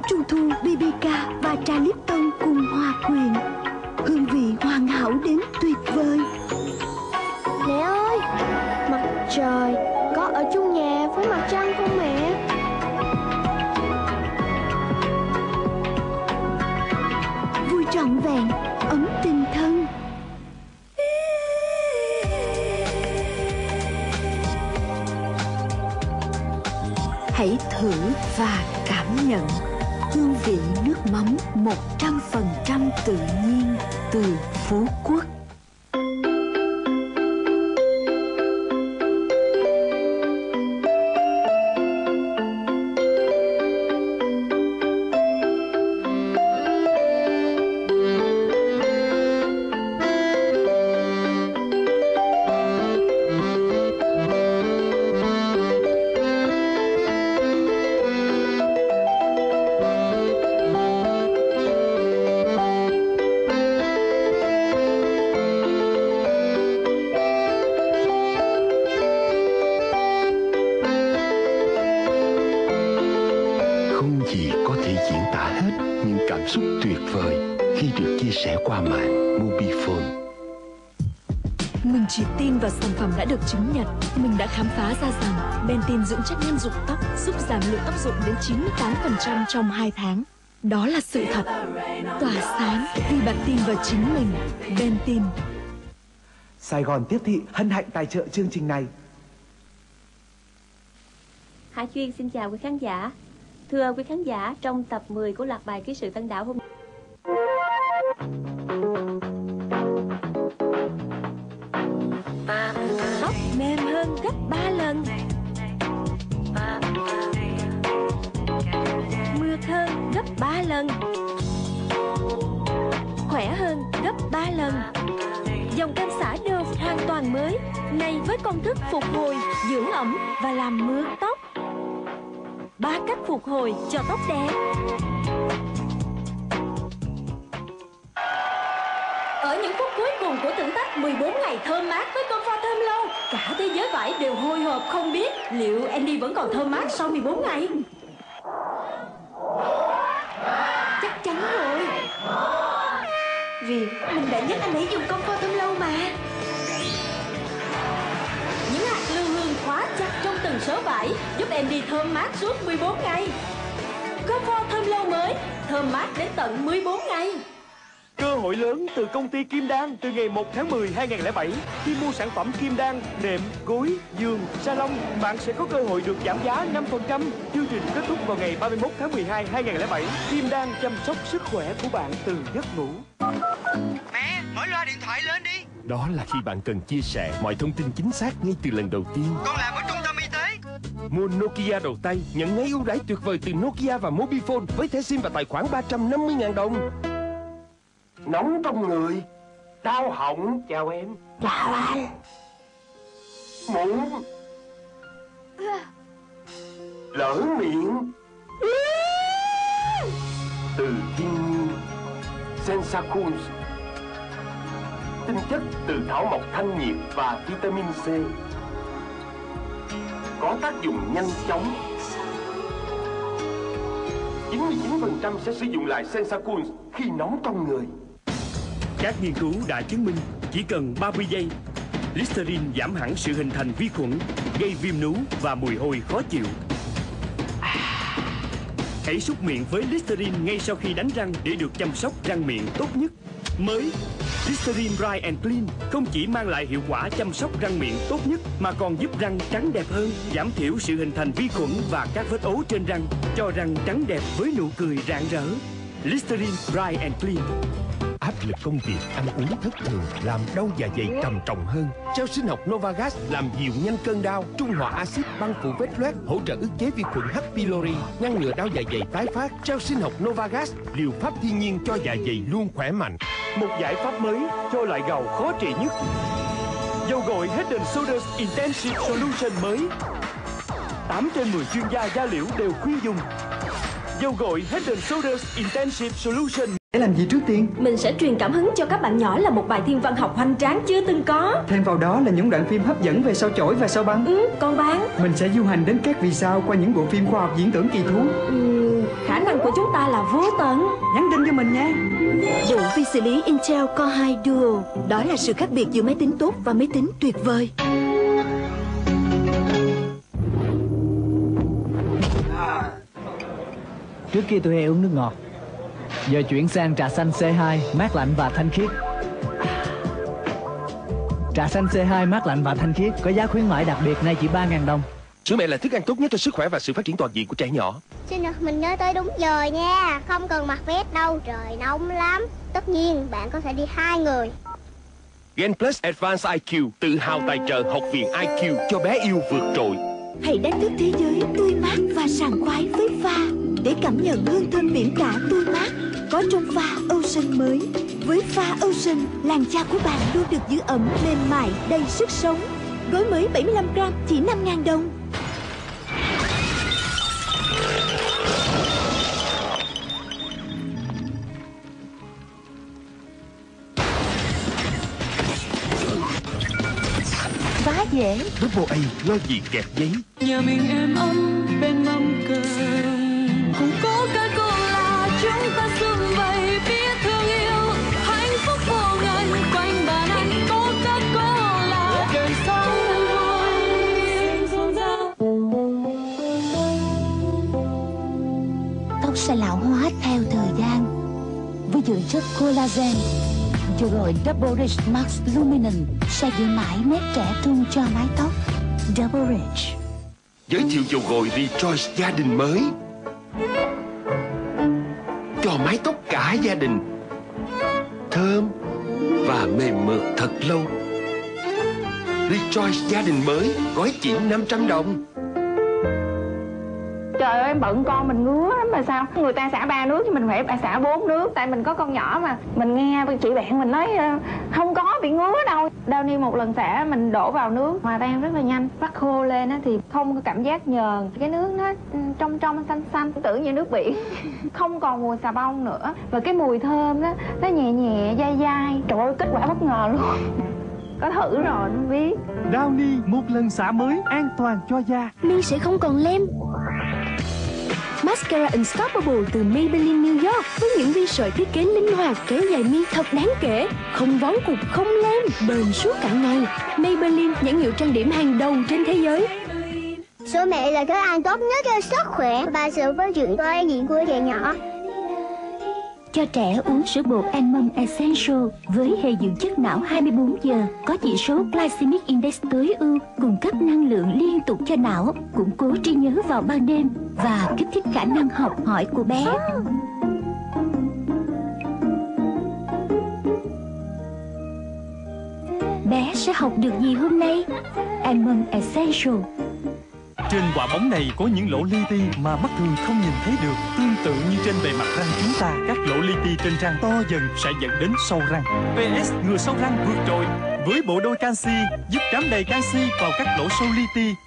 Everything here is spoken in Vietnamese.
Trung thu BBK và trà Lipton cùng hòa quyện. Hương vị hoàn hảo đến tuyệt vời. Mẹ ơi, mặt trời có ở chung nhà với mặt trăng không mẹ? Vui trọn vẹn, ấm tình thân. Hãy thử và cảm nhận hương vị nước mắm 100% tự nhiên từ Phú Quốc. Tuyệt vời khi được chia sẻ qua mạng Mobifone. Mình chỉ tin vào sản phẩm đã được chứng nhận. Mình đã khám phá ra rằng Bentin dưỡng chất nhân dụng tóc giúp giảm lượng tóc rụng đến 98% trong 2 tháng. Đó là sự thật. Tỏa sáng vì bạn tin vào chính mình. Bentin. Sài Gòn Tiếp Thị hân hạnh tài trợ chương trình này. Hải Chuyên xin chào quý khán giả. Thưa quý khán giả, trong tập 10 của loạt bài Ký sự Tân Đảo hôm Tóc mềm hơn gấp 3 lần, mượt hơn gấp 3 lần, khỏe hơn gấp 3 lần. Dòng kem xả Dove hoàn toàn mới, này với công thức phục hồi, dưỡng ẩm và làm mượt tóc. 3 cách phục hồi cho tóc đẹp. Ở những phút cuối cùng của thử thách 14 ngày thơm mát với Comfort thơm lâu, cả thế giới vải đều hồi hộp không biết liệu Andy vẫn còn thơm mát sau 14 ngày. Chắc chắn rồi, vì mình đã nhắc anh ấy dùng Comfort thơm lâu mà. Những hạt lưu hương khóa chặt trong từng sớ vải giúp Andy thơm mát suốt 14 ngày. Comfort thơm lâu mới, thơm mát đến tận 14 ngày. Cơ hội lớn từ công ty Kim Đan từ ngày 1 tháng 10 2007. Khi mua sản phẩm Kim Đan, nệm, gối, giường, salon, bạn sẽ có cơ hội được giảm giá 5%. Chương trình kết thúc vào ngày 31 tháng 12 2007. Kim Đan chăm sóc sức khỏe của bạn từ giấc ngủ. Mẹ, mở loa điện thoại lên đi. Đó là khi bạn cần chia sẻ mọi thông tin chính xác ngay từ lần đầu tiên. Con làm ở trung tâm y tế. Mua Nokia đầu tay, nhận ngay ưu đãi tuyệt vời từ Nokia và Mobifone với thẻ SIM và tài khoản 350.000 đồng. Nóng trong người, đau họng. Chào em. Chào anh. Mụn, lỡ miệng. Từ thiên nhiên, Sensacun, tinh chất từ thảo mộc thanh nhiệt và vitamin C, có tác dụng nhanh chóng. 99% sẽ sử dụng lại Sensacun khi nóng trong người. Các nghiên cứu đã chứng minh chỉ cần 30 giây, Listerine giảm hẳn sự hình thành vi khuẩn, gây viêm nú và mùi hôi khó chịu. Hãy súc miệng với Listerine ngay sau khi đánh răng để được chăm sóc răng miệng tốt nhất. Mới Listerine Dry and Clean không chỉ mang lại hiệu quả chăm sóc răng miệng tốt nhất mà còn giúp răng trắng đẹp hơn, giảm thiểu sự hình thành vi khuẩn và các vết ố trên răng, cho răng trắng đẹp với nụ cười rạng rỡ. Listerine Dry and Clean. Áp lực công việc, ăn uống thất thường làm đau dạ dày trầm trọng hơn. Gel sinh học Novagas làm dịu nhanh cơn đau, trung hòa axit băng phủ vết loét, hỗ trợ ức chế vi khuẩn H. pylori, ngăn ngừa đau dạ dày tái phát. Gel sinh học Novagas, liệu pháp thiên nhiên cho dạ dày luôn khỏe mạnh. Một giải pháp mới cho loại gầu khó trị nhất. Dầu gội Head and Shoulders Intensive Solution mới. 8 trên 10 chuyên gia da liễu đều khuyên dùng. Dầu gội Head and Shoulders Intensive Solution. Để làm gì trước tiên? Mình sẽ truyền cảm hứng cho các bạn nhỏ là một bài thiên văn học hoành tráng chưa từng có. Thêm vào đó là những đoạn phim hấp dẫn về sao chổi và sao băng. Còn bạn? Mình sẽ du hành đến các vì sao qua những bộ phim khoa học viễn tưởng kỳ thú. Khả năng của chúng ta là vô tận. Nhắn tin cho mình nha. Bộ vi xử lý Intel Core 2 Duo. Đó là sự khác biệt giữa máy tính tốt và máy tính tuyệt vời. Trước kia tôi hay uống nước ngọt, giờ chuyển sang trà xanh C2 mát lạnh và thanh khiết. Trà xanh C2 mát lạnh và thanh khiết có giá khuyến mãi đặc biệt nay chỉ 3.000 đồng. Sữa mẹ là thức ăn tốt nhất cho sức khỏe và sự phát triển toàn diện của trẻ nhỏ. Xin được mình nói tới đúng giờ nha. Không cần mặc vest đâu, trời nóng lắm. Tất nhiên bạn có thể đi 2 người. Gen Plus Advanced IQ tự hào tài trợ Học viện IQ cho bé yêu vượt trội. Hãy đánh thức thế giới tươi mát và sảng khoái với pha để cảm nhận hương thơm biển cả tươi mát có trong pha Ocean mới. Với pha Ocean, làn da của bạn luôn được giữ ẩm, mềm mại, đầy sức sống. Gói mới 75 gram chỉ 5.000 đồng. Quá dễ. Double A lo gì kẹp giấy. Nhà mình êm ấm bên mâm cơm, cùng có cái cô là chúng ta sum vầy biết thương yêu, hạnh phúc vô ngần quanh bàn ăn có các cô là đời sống vui. Tóc sẽ lão hóa theo thời gian với dưỡng chất collagen. Rồi Double Rich Max Luminance sẽ giữ mãi nét trẻ trung cho mái tóc. Double Rich. Giới thiệu dầu gội Rejoice gia đình mới cho mái tóc cả gia đình, thơm và mềm mượt thật lâu. Rejoice gia đình mới gói chỉ 500 đồng. Trời ơi, bận con mình ngứa lắm mà sao người ta xả 3 nước chứ mình phải xả 4 nước. Tại mình có con nhỏ mà. Mình nghe chị bạn mình nói không có bị ngứa đâu. Downy một lần xả mình đổ vào nước hòa tan rất là nhanh. Vắt khô lên á thì không có cảm giác nhờn. Cái nước nó trong xanh xanh, tưởng như nước biển. Không còn mùi xà bông nữa. Và cái mùi thơm đó, nó nhẹ nhẹ, dai dai. Trời ơi, kết quả bất ngờ luôn. Có thử rồi nó biết. Downy một lần xả mới an toàn cho da. Mi sẽ không còn lem. Mascara Unstoppable từ Maybelline New York với những viên sợi thiết kế linh hoạt kéo dài mi thật đáng kể, không vón cục, không lem, bền suốt cả ngày. Maybelline, nhãn hiệu trang điểm hàng đầu trên thế giới. Sữa mẹ là thức ăn tốt nhất cho sức khỏe và sự phát triển toàn diện của trẻ nhỏ. Cho trẻ uống sữa bột Almond Essential với hệ dưỡng chất não 24 giờ, có chỉ số Glycemic Index tối ưu, cung cấp năng lượng liên tục cho não, củng cố trí nhớ vào ban đêm và kích thích khả năng học hỏi của bé. Bé sẽ học được gì hôm nay? Almond Essential. Trên quả bóng này có những lỗ li ti mà mắt thường không nhìn thấy được. Tương tự như trên bề mặt răng chúng ta, các lỗ li ti trên răng to dần sẽ dẫn đến sâu răng. PS ngừa sâu răng vượt trội với bộ đôi canxi giúp trám đầy canxi vào các lỗ sâu li ti.